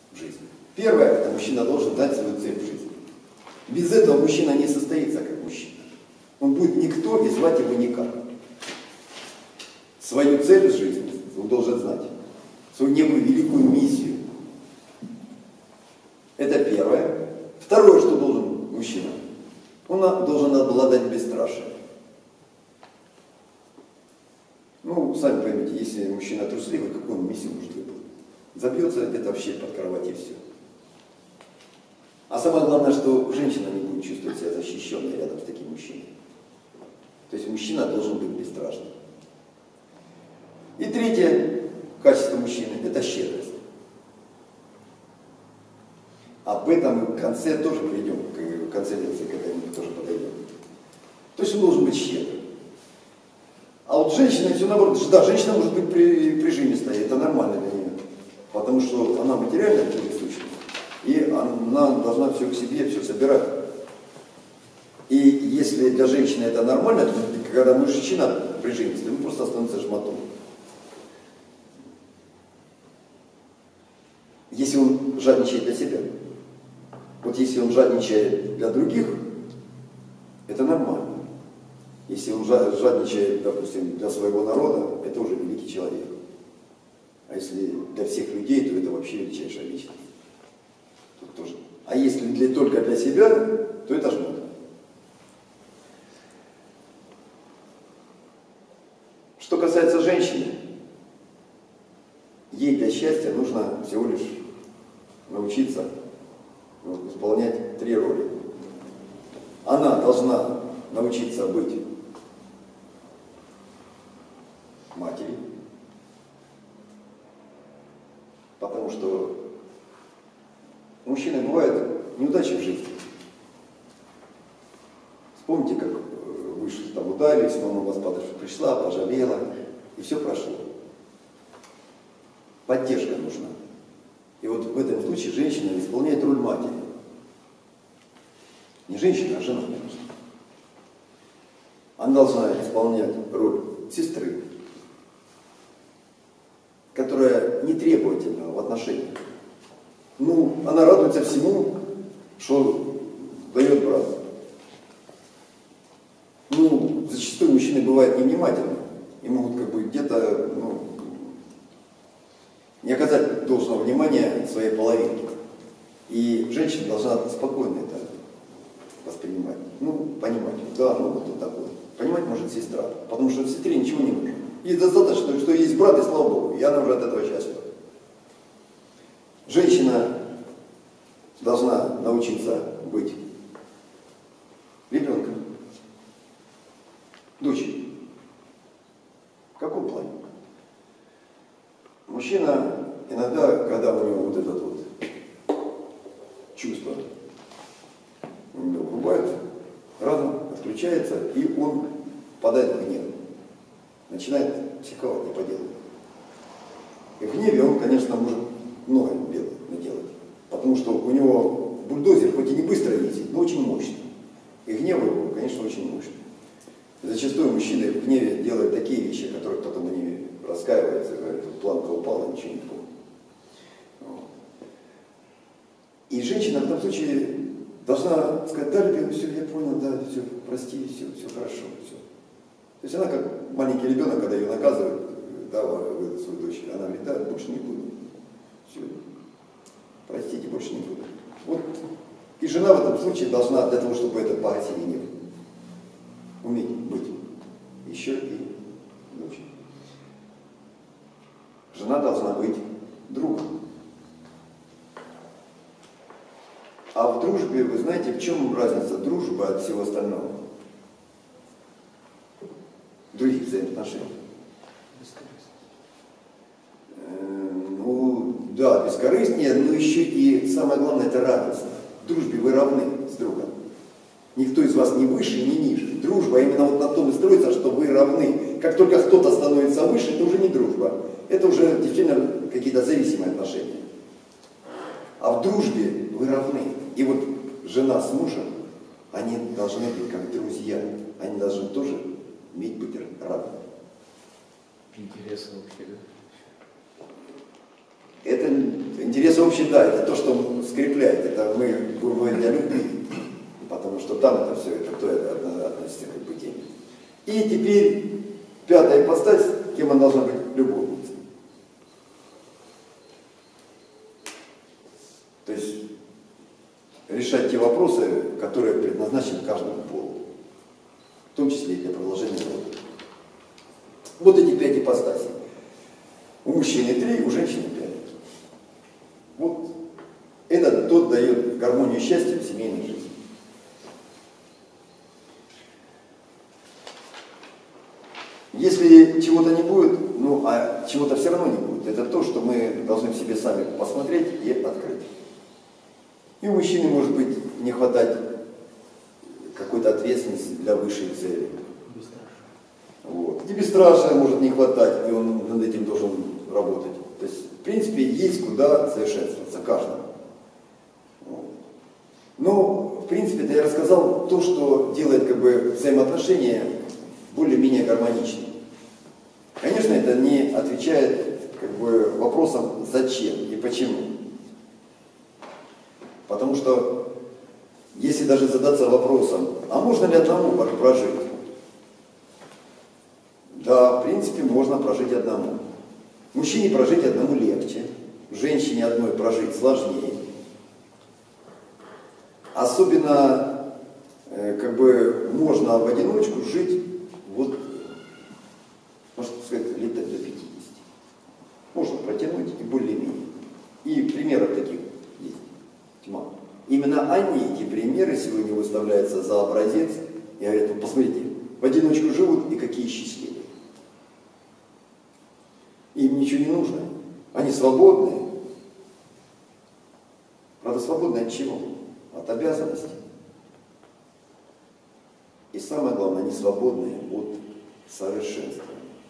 в жизни. Первое, это мужчина должен знать свою цель в жизни. Без этого мужчина не состоится как мужчина. Он будет никто и звать его никак. Свою цель в жизни он должен знать. Свою некую великую миссию. Это первое. Второе, что должен мужчина. Он должен обладать бесстрашием. Ну, сами поймите, если мужчина трусливый, какую он миссию может выполнить? Забьется где-то вообще под кровать и все. А самое главное, что женщина не будет чувствовать себя защищенной рядом с таким мужчиной. То есть мужчина должен быть бесстрашным. И третье качество мужчины – это щедрость. Об этом мы в конце тоже придем, в конце лекции к этому тоже подойдем. То есть он должен быть щедрым. А вот женщина все наоборот, да, женщина может быть прижимистой, это нормально для нее. Потому что она материальная сущность, и она должна все к себе, все собирать. И если для женщины это нормально, то когда мужчина прижимистый, он просто становится жмотом. Если он жадничает для себя. Вот если он жадничает для других, это нормально. Если он жадничает, допустим, для своего народа, это уже великий человек. А если для всех людей, то это вообще величайшая личность. Тут тоже. А если только для себя, то это жмот. Что касается женщины, ей для счастья нужно всего лишь научиться исполнять 3 роли. Она должна научиться быть матерью, потому что у мужчины бывают неудачи в жизни. Вспомните, как вы что-то там ударились, мама вас пришла, пожалела, и все прошло. Поддержка нужна. И вот в этом случае женщина исполняет роль матери. Не женщина, а жена, конечно. Она должна исполнять роль сестры, которая не требовательна в отношениях. Ну, она радуется всему, что дает брат. Ну, зачастую мужчины бывают невнимательны и могут как бы где-то, не оказать должного внимания своей половинке. И женщина должна спокойно это воспринимать. Ну, понимать, да, вот тут такое. Понимать может сестра, потому что сестре ничего не нужно. Ей достаточно, что есть брат, и слава Богу, и она уже от этого счастлива. Женщина должна научиться быть ребенком, дочерью. В каком плане? Мужчина иногда, когда у него вот это вот чувство у него бывает, разум отключается, и он впадает в гнев. Начинает психовать не по делу. И в гневе он, конечно, может много бед наделать. Потому что у него бульдозер, хоть и не быстро ездит, но очень мощный. И гнев его, конечно, очень мощный. И зачастую мужчины в гневе делают такие вещи, о которых потом они раскаиваются, говорят, планка упала, ничего не помню. И женщина в этом случае должна сказать: да, любимый, все, я понял, да, все, прости, все хорошо, все. То есть она как маленький ребенок, когда ее наказывают, да, свою дочь, она говорит: да, больше не буду. Все, простите, больше не буду. Вот. И жена в этом случае должна, для того, чтобы это погасили гнев, уметь быть еще и дочь. Жена должна быть другом. А в дружбе, вы знаете, в чем разница дружбы от всего остального? Других взаимоотношений. Ну, да, бескорыстнее, но еще и самое главное, это радостно. В дружбе вы равны с другом. Никто из вас не выше, не ниже. Дружба именно вот на том и строится, что вы равны. Как только кто-то становится выше, это уже не дружба. Это уже действительно какие-то зависимые отношения. А в дружбе вы равны. И вот жена с мужем, они должны быть как друзья. Они должны тоже уметь быть равны. Интересы общие, да? Это интересы общем, да, это то, что скрепляет, это мы будем говорить о любви, потому что там это все, это то это относится к теме. И теперь пятая ипостась, кем она должна быть? Любовницей. То есть решать те вопросы, которые предназначены каждому полу, в том числе и для продолжения рода. Вот эти 5 ипостасей. У мужчины 3, у женщины 5. Вот это тот дает гармонию и счастье в семейной жизни. Если чего-то не будет, ну а чего-то все равно не будет, это то, что мы должны в себе сами посмотреть и открыть. И у мужчины может быть не хватать какой-то ответственности для высшей цели. Вот. И бесстрашия может не хватать, и он над этим должен работать. То есть, в принципе, есть куда совершенствоваться каждому. Вот. Но, в принципе, я рассказал то, что делает как бы взаимоотношения более-менее гармоничными. Конечно, это не отвечает как бы вопросам зачем и почему. Потому что, если даже задаться вопросом, а можно ли одному прожить? Да, в принципе, можно прожить одному. Мужчине прожить одному легче, женщине одной прожить сложнее. Особенно, как бы, можно в одиночку жить, вот, можно сказать, лет до 50. Можно протянуть и более-менее. И примеров таких есть тьма. Именно они, эти примеры, сегодня выставляются за образец. И говорят, вот посмотрите, в одиночку живут и какие счастливые. Им ничего не нужно. Они свободные. Правда, свободны от чего? От обязанностей. И самое главное, они свободны от совершенства.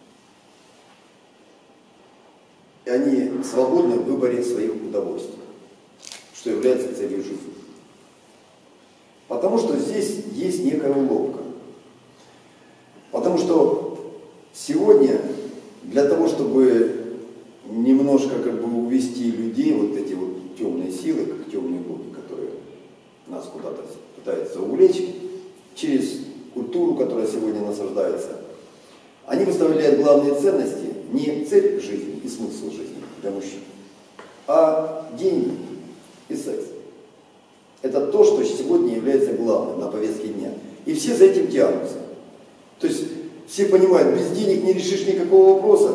И они свободны в выборе своих удовольствий, что является целью жизни. Потому что здесь есть некая уловка. Потому что сегодня для того, чтобы немножко как бы увести людей, вот эти вот темные силы, как темные боги, которые нас куда-то пытаются увлечь, через культуру, которая сегодня насаждается, они выставляют главные ценности, не цель жизни и смысл жизни для мужчин, а деньги и секс. Это то, что сегодня является главным на повестке дня. И все за этим тянутся. То есть все понимают, без денег не решишь никакого вопроса.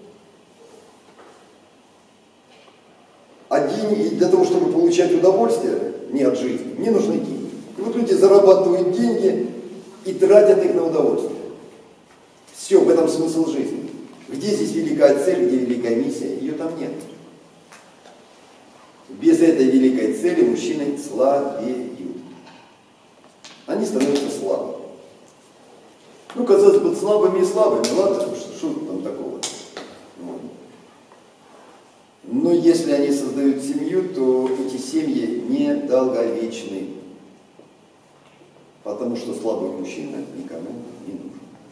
А деньги для того, чтобы получать удовольствие, не от жизни, не нужны деньги. И вот люди зарабатывают деньги и тратят их на удовольствие. Все, в этом смысл жизни. Где здесь великая цель, где великая миссия? Ее там нет. Без этой великой цели мужчины слабеют. Они становятся слабыми. Ну, казалось бы, слабыми и слабыми, ладно, что там такого? Но если они создают семью, то эти семьи недолговечны. Потому что слабый мужчина никому не нужен.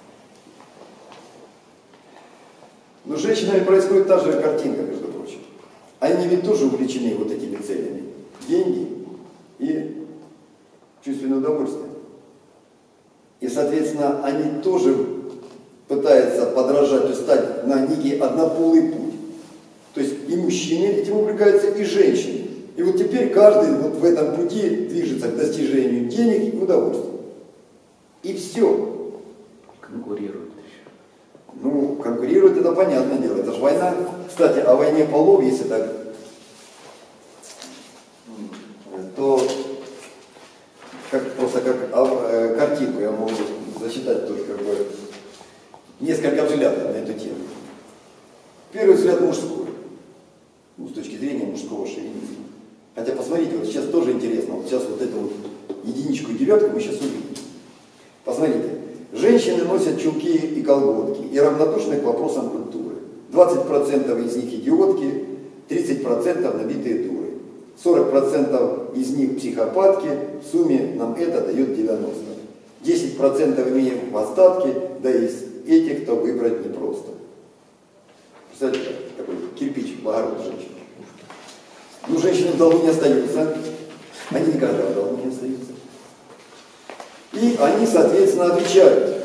Но с женщинами происходит та же картинка, между прочим. Они ведь тоже увлечены вот этими целями. Деньги и чувственное удовольствие. И, соответственно, они тоже пытаются подражать, стать на некий однополый путь. То есть и мужчины этим увлекаются, и женщины. И вот теперь каждый вот в этом пути движется к достижению денег и удовольствия. И все. Конкурируют еще. Ну, конкурируют, это понятное дело. Это же война. Кстати, о войне полов, если так, то просто как картинку я могу зачитать тут как бы несколько взглядов на эту тему. Первый взгляд мужской. Ну, с точки зрения мужского шовинизма. Хотя посмотрите, вот сейчас тоже интересно. Вот сейчас вот эту вот единичку и девятку мы сейчас увидим. Посмотрите. Женщины носят чулки и колготки и равнодушны к вопросам культуры. 20% из них идиотки, 30% набитые дуры. 40% из них психопатки, в сумме нам это дает 90. 10% имеем в остатке, да из этих, кто выбрать непросто. Представляете, такой кирпич в огород женщины. Ну, женщины в долгу не остаются. Они никогда в долгу не остаются. И они, соответственно, отвечают.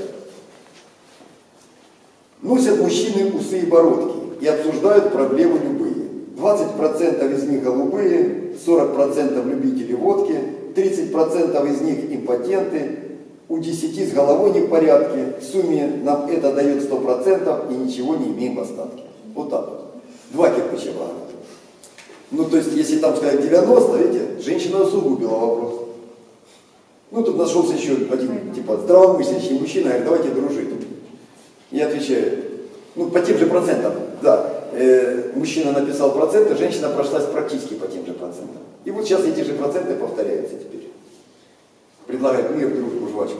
Носят мужчины усы и бородки и обсуждают проблемы любые. 20% из них голубые, 40% любители водки, 30% из них импотенты, у 10 с головой не в порядке, в сумме нам это дает 100% и ничего не имеем в остатке. Вот так вот. 2 кирпича богато. Ну, то есть, если там сказать 90, видите, женщина усугубила вопрос. Ну, тут нашелся еще один, типа, здравомыслящий мужчина, говорит, давайте дружить. Я отвечаю, ну, по тем же процентам, да, мужчина написал проценты, женщина прошлась практически по тем же процентам. И вот сейчас эти же проценты повторяются теперь. Предлагают мир, дружбу, жвачку.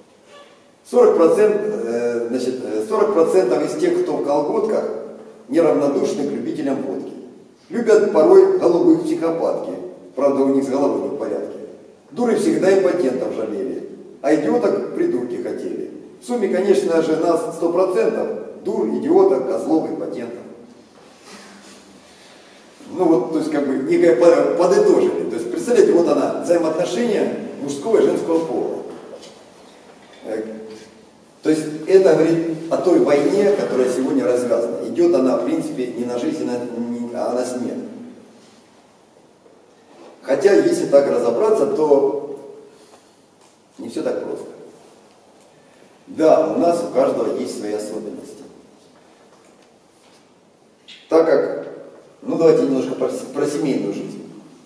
40% из тех, кто в колготках, неравнодушны к любителям водки. Любят порой голубых психопатки, правда у них с головой не в порядке. Дуры всегда импотентов жалели, а идиоток придурки хотели. В сумме, конечно же, нас 100%, дур, идиоток, козлов, импотентов. Ну вот, то есть, как бы, некое подытожили. То есть, представляете, вот она, взаимоотношения мужского и женского пола. То есть, это говорит о той войне, которая сегодня развязана. Идет она, в принципе, не на жизнь, а на смерть. Хотя, если так разобраться, то не все так просто. Да, у нас у каждого есть свои особенности. Так как, ну давайте немножко про семейную жизнь.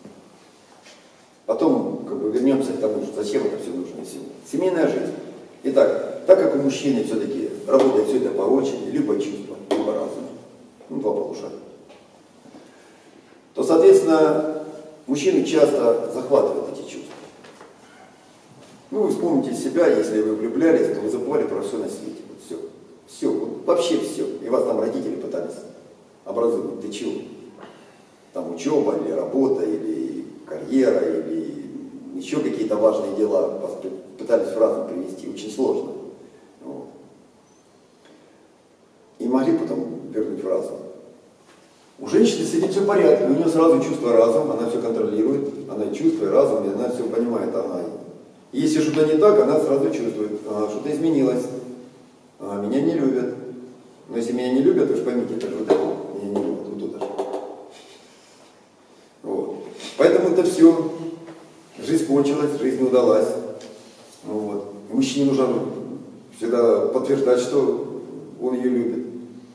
Потом как бы вернемся к тому, что зачем это все нужно и всего. Семейная жизнь. Итак, так как у мужчины все-таки работает все это по очереди, либо чувство, либо разум, ну, 2 полушария, то, соответственно, мужчины часто захватывают эти чувства. Ну, вы вспомните себя, если вы влюблялись, то вы забывали про все на свете. Вот все. Все, вот вообще все. И вас там родители пытались образовывать. Ты чего? Там учеба, или работа, или карьера, или еще какие-то важные дела вас пытались в разум привести. Очень сложно. Вот. И могли потом вернуть в разум. У женщины с этим все в порядке, у нее сразу чувство разум, она все контролирует, она чувство и разум, и она все понимает, она. Если что-то не так, она сразу чувствует, что-то изменилось, меня не любят. Но если меня не любят, вы же поймите, это же вот это, меня не любят, вот тут же. Вот. Поэтому это все, жизнь кончилась, жизнь не удалась. Вот. И мужчине нужно всегда подтверждать, что он ее любит.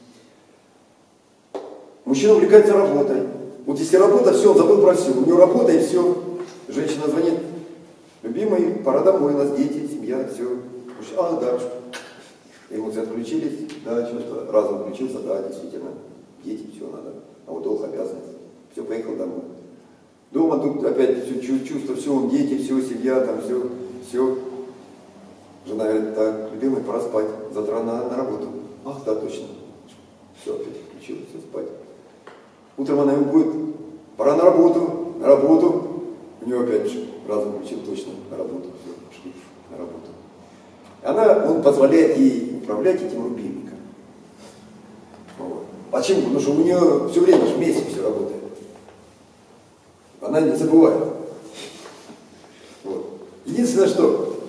Мужчина увлекается работой. Вот если работа, все, он забыл про все. У него работа и все. Женщина звонит. Любимый, пора домой, у нас дети, семья, все. А, да. Эмоции отключились, да, что-то, разум включился, да, действительно. Дети, все надо. А вот долг, обязанность. Все, поехал домой. Дома тут опять все чувство, все, дети, все, семья, там все. Жена говорит, так, любимый, пора спать. Завтра на работу. Ах, да, точно. Все, опять включилось, все, спать. Утром она ему будет, пора на работу. У нее опять разум включил точно на работу. Все, пошли на работу. Он позволяет ей управлять этим рубильником. Вот. Почему? Потому что у нее все время вместе все работает. Она не забывает. Вот. Единственное, что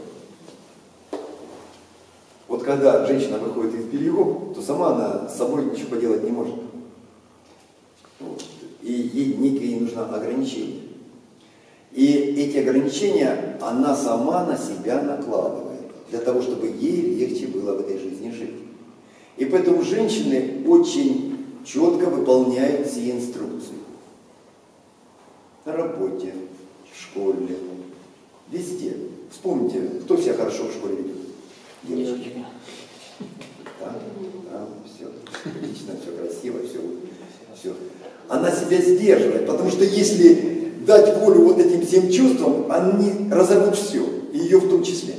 вот когда женщина выходит из бельев, то сама она с собой ничего поделать не может. Вот. И ей некие нужно ограничения. И эти ограничения она сама на себя накладывает, для того, чтобы ей легче было в этой жизни жить. И поэтому женщины очень четко выполняют все инструкции. На работе, в школе, везде. Вспомните, кто себя хорошо в школе ведет? Девочки. Да, все. Отлично, все красиво, все. Она себя сдерживает, потому что если дать волю вот этим всем чувствам, они разорвут все, и ее в том числе.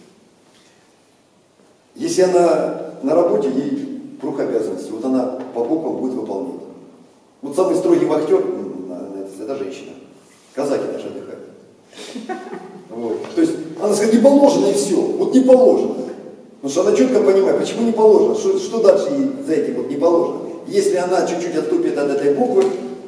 Если она на работе, ей круг обязанностей, вот она по буквам будет выполнять. Вот самый строгий вахтер, это женщина. Казаки даже отдыхают. Вот. То есть она скажет, не положено и все, вот не положено. Потому что она четко понимает, почему не положено, что дальше ей за этим вот не положено. Если она чуть-чуть отступит от этой буквы,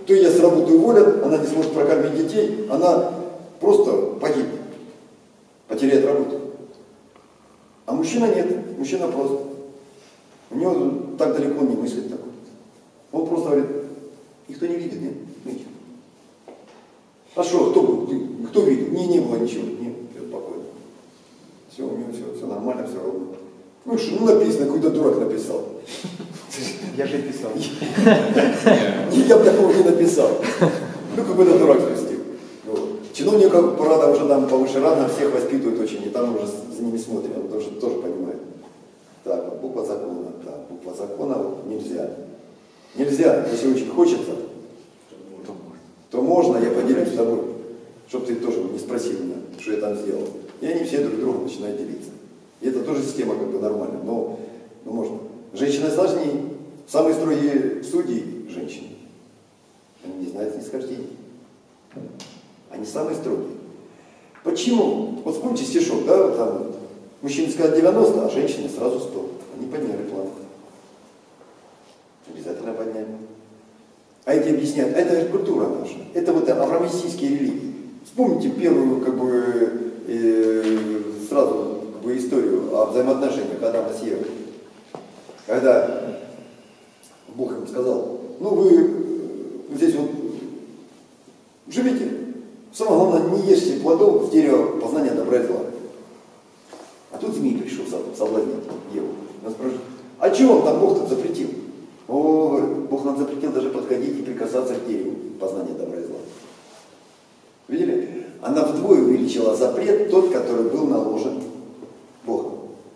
то ее с работы уволят, она не сможет прокормить детей, она просто погибнет, потеряет работу. А мужчина нет, мужчина прост. У него так далеко не мыслит такой. Он просто говорит, никто не видит, нет? Ничего. А что, кто видит? Не было ничего, нет, все спокойно. Все, у него все нормально, все ровно. Ну что, написано, какой-то дурак написал. Я же писал. Я бы такого не написал. Ну какой-то дурак спустил. Чиновников, правда, уже там повыше рано, всех воспитывают очень, и там уже за ними смотрят, он тоже понимает. Так, вот буква закона, так, буква закона вот, нельзя. Нельзя, если очень хочется, то можно, я поделюсь с тобой, чтобы ты тоже не спросил меня, что я там сделал. И они все друг другу начинают делиться. И это тоже система как бы нормальная, но можно. Женщина сложнее. Самые строгие судьи женщины. Они не знают снисхождения. Они самые строгие. Почему? Вот вспомните стишок, да, вот там вот. Мужчины сказали 90, а женщины сразу 100. Они подняли планку. Обязательно подняли. А эти объясняют, а это культура наша. Это вот авраамистические религии. Вспомните первую, как бы, сразу как бы, историю о взаимоотношениях Адама с Евой. Когда Бог им сказал, ну вы здесь вот живите, самое главное, не ешьте плодов с дерева познания добра и зла. А тут змей пришел соблазнить Еву. Он спрашивает, а чего вам там Бог-то запретил? О, говорит, Бог нам запретил даже подходить и прикасаться к дереву познания добра и зла. Видели? Она вдвое увеличила запрет, тот, который был наложен Богом.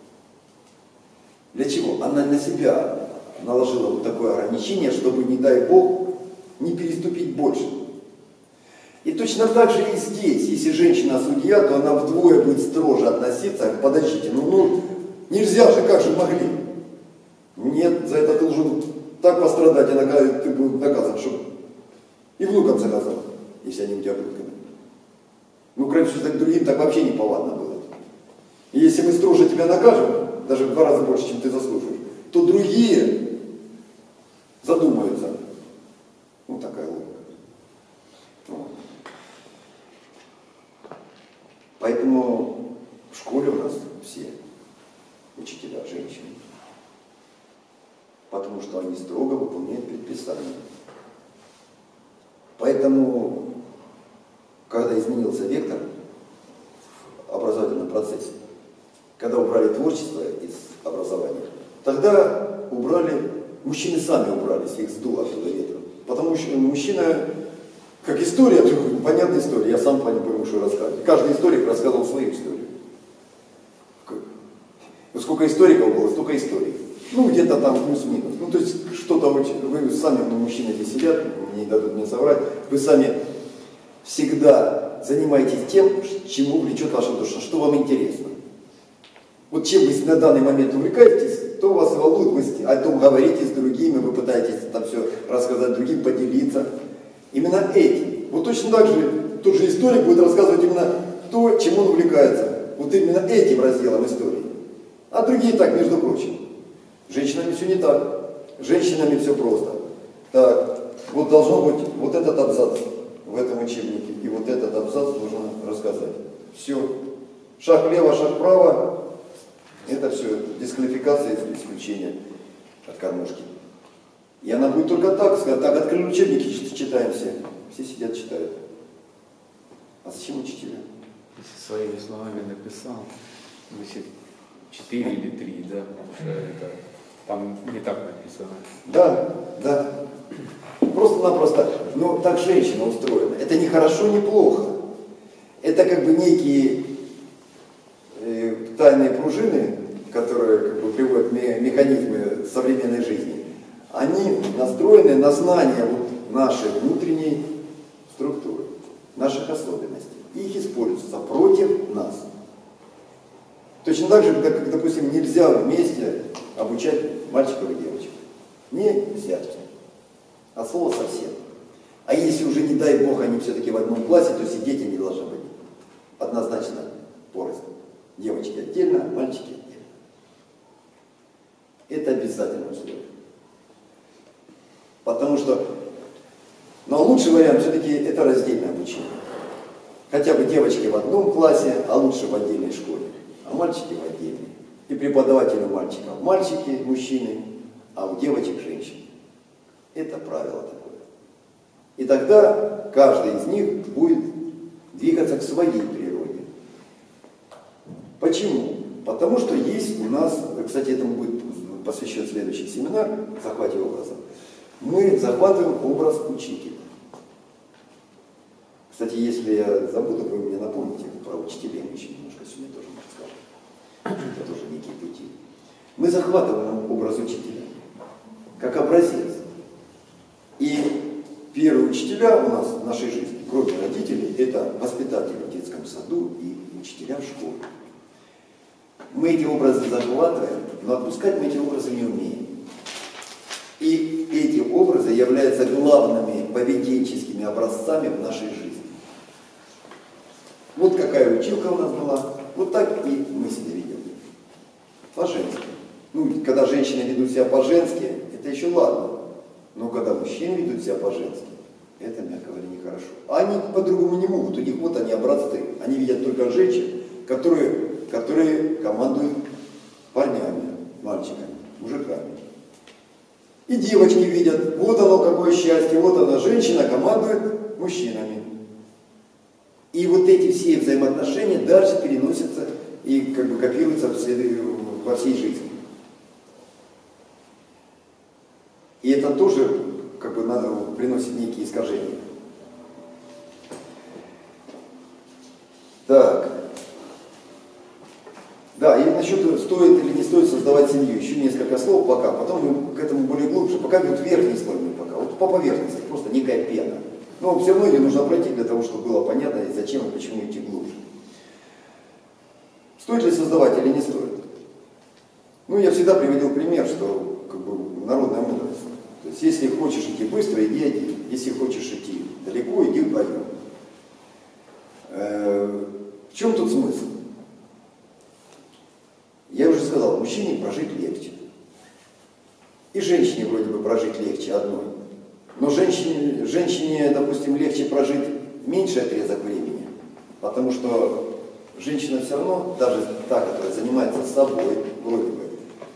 Для чего? Она на себя наложила вот такое ограничение, чтобы, не дай Бог, не переступить больше. И точно так же и здесь, если женщина судья, то она вдвое будет строже относиться. Подождите, ну нельзя же, как же могли? Нет, за это ты должен так пострадать, и ты будешь наказан, чтобы и внукам заказал, если они у тебя будут. Ну, кроме всего, так другим так вообще неповадно было. И если мы строже тебя накажем, даже в 2 раза больше, чем ты заслуживаешь, то другие задумаются. Ну, такая логика. Вот. Поэтому в школе у нас все учителя женщины. Потому что они строго выполняют предписания. Поэтому, когда изменился вектор в образовательном процессе, когда убрали творчество из образования, тогда мужчины сами убрались, их сдуло оттуда ветром. Потому что мужчина, как история, понятная история, я сам пойму, что рассказывать. Каждый историк рассказывал свою историю. Сколько историков было, столько историй. Ну, где-то там плюс-минус. Ну, то есть, что-то вы сами, мужчины здесь сидят, не дадут мне соврать, вы сами всегда занимаетесь тем, чему влечет ваша душа, что вам интересно. Вот чем вы на данный момент увлекаетесь, то вас волнует, вы о том говорите с другими, вы пытаетесь там все рассказать другим, поделиться. Именно этим. Вот точно так же тот же историк будет рассказывать именно то, чем он увлекается. Вот именно этим разделом истории. А другие так, между прочим. С женщинами все не так. С женщинами все просто. Так, вот должно быть вот этот абзац в этом учебнике, и вот этот абзац нужно рассказать. Все. Шаг влево, шаг вправо. Это все дисквалификация и исключение от кормушки. И она будет только так сказать, так, открыли учебники, читаем все. Все сидят, читают. А зачем учителя? Если своими словами написал, значит, 4 или 3, да, потому что это там не так написано. Да, да. Просто-напросто, но так женщина устроена. Это не хорошо, не плохо. Это как бы некие тайные пружины, которые как бы приводят механизмы современной жизни. Они настроены на знание вот нашей внутренней структуры, наших особенностей. И их используются против нас. Точно так же, как, допустим, нельзя вместе обучать мальчиков и девочек. Нельзя. От слова совсем. А если уже, не дай Бог, они все-таки в одном классе, то сидеть они должны быть однозначно порознь. Девочки отдельно, мальчики отдельно. Это обязательно условие. Потому что Но лучший вариант все-таки это раздельное обучение. Хотя бы девочки в одном классе, а лучше в отдельной школе, а мальчики в отдельной. И преподаватели мальчиков мальчики, мужчины, а у девочек женщины. Это правило такое. И тогда каждый из них будет двигаться к своей природе. Почему? Потому что есть у нас, кстати, этому будет посвящен следующий семинар, захвате образа. Мы захватываем образ учителя. Кстати, если я забуду, вы мне напомните про учителей, мы еще немножко сегодня тоже расскажем. Это тоже некие пути. Мы захватываем образ учителя как образец. И первые учителя у нас в нашей жизни, кроме родителей, это воспитатели в детском саду и учителя в школе. Мы эти образы захватываем, но отпускать мы эти образы не умеем. И эти образы являются главными поведенческими образцами в нашей жизни. Вот какая училка у нас была, вот так и мы себя ведем. По-женски. Ну, когда женщины ведут себя по-женски, это еще ладно. Но когда мужчины ведут себя по-женски, это, мягко говоря, нехорошо. А они по-другому не могут. У них вот они образцы. Они видят только женщин, которые командуют парнями, мальчиками, мужиками. И девочки видят, вот оно какое счастье, вот она женщина командует мужчинами. И вот эти все взаимоотношения дальше переносятся и как бы копируются во всей жизни. И это тоже как бы приносит некие искажения. Так. Да, и насчет стоит или не стоит создавать семью. Еще несколько слов пока, потом мы к этому более глубже. Пока будет верхний слой пока. Вот по поверхности, просто некая пена. Но все равно ее нужно пройти для того, чтобы было понятно, зачем и почему идти глубже. Стоит ли создавать или не стоит? Ну, я всегда приводил пример, что как бы народная мудрость. То есть, если хочешь идти быстро, иди один. Если хочешь идти далеко, иди вдвоем. В чем тут смысл? Я уже сказал, мужчине прожить легче. И женщине вроде бы прожить легче одной. Но женщине, допустим, легче прожить меньший отрезок времени. Потому что женщина все равно, даже та, которая занимается собой, вроде бы,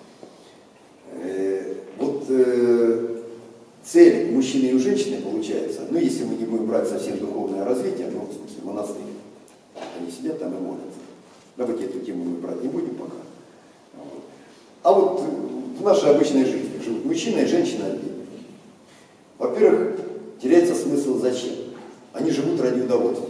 цель мужчины и у женщины получается, ну если мы не будем брать совсем духовное развитие, ну в смысле монастырь, они сидят там и молятся. Давайте эту тему мы брать не будем пока. А вот в нашей обычной жизни живут мужчина и женщина отдельно. Во-первых, теряется смысл зачем. Они живут ради удовольствия.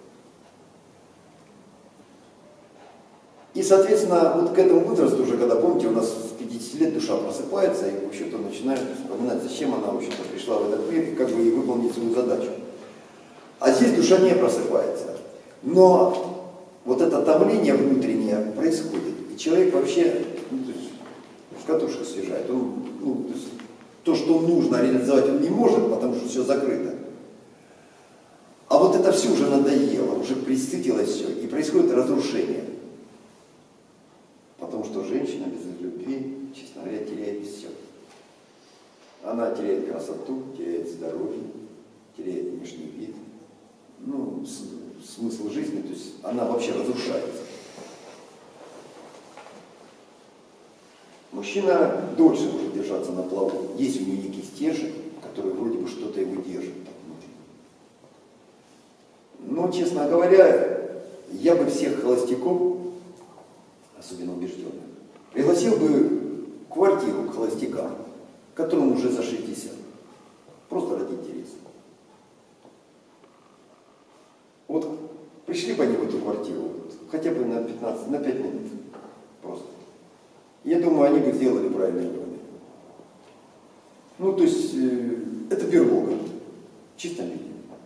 И, соответственно, вот к этому возрасту уже, когда, помните, у нас с 50 лет душа просыпается и, в общем-то, начинает вспоминать, зачем она, в общем-то, пришла в этот мир и как бы и выполнить свою задачу. А здесь душа не просыпается. Но вот это томление внутреннее происходит. И человек вообще в катушку съезжает. То, что нужно реализовать, он не может, потому что все закрыто. А вот это все уже надоело, уже присытилось все, и происходит разрушение. Потому что женщина без любви, честно говоря, теряет все. Она теряет красоту, теряет здоровье, теряет внешний вид. Ну, смысл жизни, то есть она вообще разрушается. Мужчина дольше может держаться на плаву. Есть у него некий стержень, который вроде бы что-то его держит. Но, честно говоря, я бы всех холостяков, особенно убежденных, пригласил бы в квартиру к холостякам, которым уже за 60. Просто ради интереса. Вот пришли бы они в эту квартиру, хотя бы на 15, на 5 минут. Просто. Я думаю, они бы сделали правильные выводы. Ну, то есть, это берлога. Чисто видно.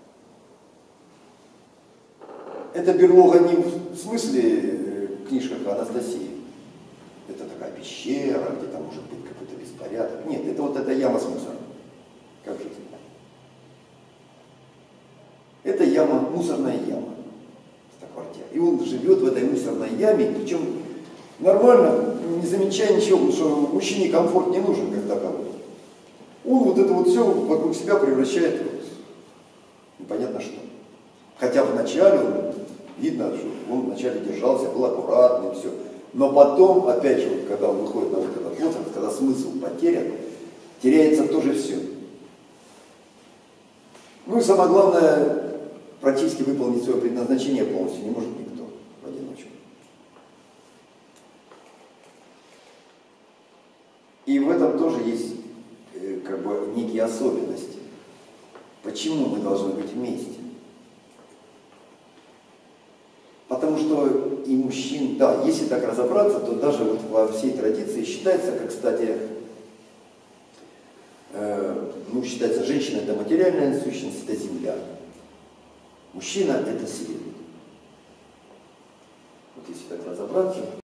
Это берлога не в смысле книжках Анастасии. Это такая пещера, где там может быть какой-то беспорядок. Нет, это вот эта яма с мусором. Как жить? Это яма, мусорная яма. Это квартира. И он живет в этой мусорной яме, причем нормально, не замечая ничего, потому что мужчине комфорт не нужен как таковой. Он вот это вот все вокруг себя превращает Хотя вначале видно, что он вначале держался, был аккуратный, все. Но потом, опять же, вот, когда он выходит на вот этот возраст, когда смысл потерян, теряется тоже все. Ну и самое главное, практически выполнить свое предназначение полностью не может никто в одиночку. И в этом тоже есть как бы некие особенности. Почему мы должны быть вместе? Потому что и мужчин, да, если так разобраться, то даже вот во всей традиции считается, как, кстати, считается, женщина это материальная сущность, это земля. Мужчина это свет. Вот если так разобраться.